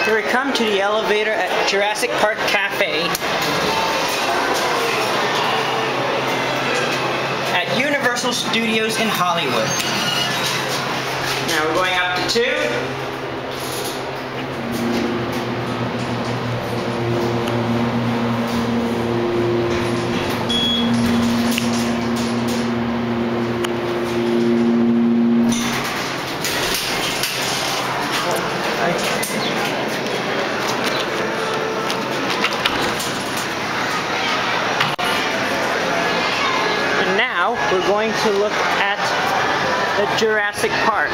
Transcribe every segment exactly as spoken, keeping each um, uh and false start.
Here we come to the elevator at Jurassic Park Cafe at Universal Studios in Hollywood. Now we're going up to two. And now we're going to look at the Jurassic Park.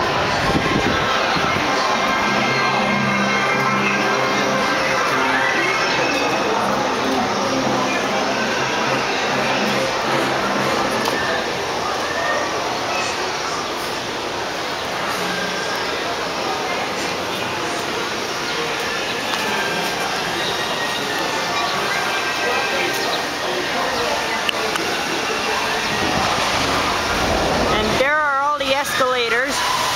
Escalators.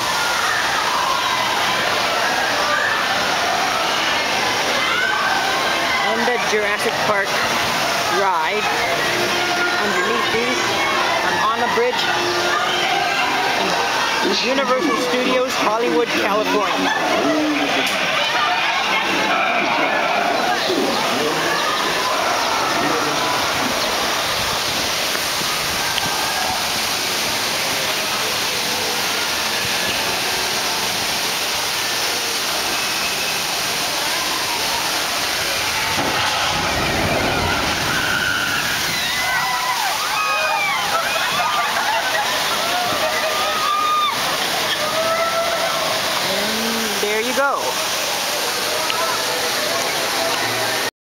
And the Jurassic Park ride. Underneath these, I'm on a bridge in Universal Studios, Hollywood, California. There you go.